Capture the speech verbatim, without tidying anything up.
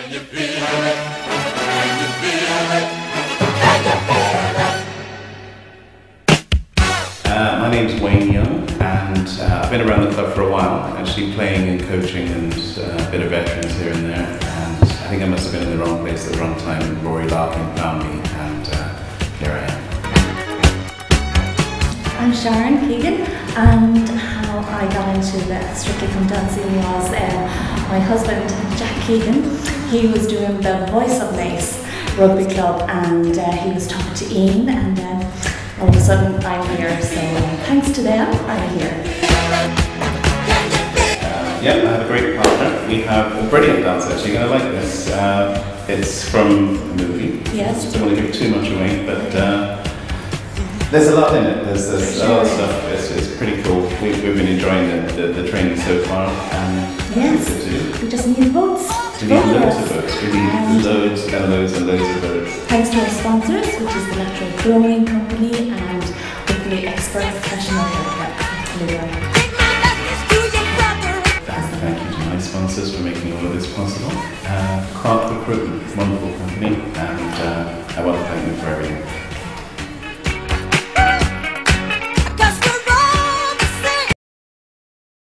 Uh, my name's Wayne Young, and uh, I've been around the club for a while, actually playing and coaching and uh, a bit of veterans here and there, and I think I must have been in the wrong place at the wrong time, and Rory Larkin found me, and uh, here I am. I'm Sharon Keegan, and how I got into the Strictly Come Dancing was uh, my husband, Jack Keegan. He was doing the voice of Naas Rugby Club, and uh, he was talking to Ian, and uh, all of a sudden I'm here, so uh, thanks to them, I'm here. Uh, yeah, I have a great partner. We have a brilliant dance actually, you're going to like this. Uh, it's from a movie. Yes. I don't want to give too much away, but uh, there's a lot in it. There's, there's a lot of stuff. It's, it's pretty cool. We've, we've been enjoying the, the, the training so far. And yes, we just need votes. We need loads of votes. We need and loads and loads and loads of votes. Thanks to our sponsors, which is the Natural Growing Company and with the expert professional haircut delivery. Thank you to my sponsors for making all of this possible. Uh, Clark Recruitment, wonderful company, and uh, I want to thank them for everything.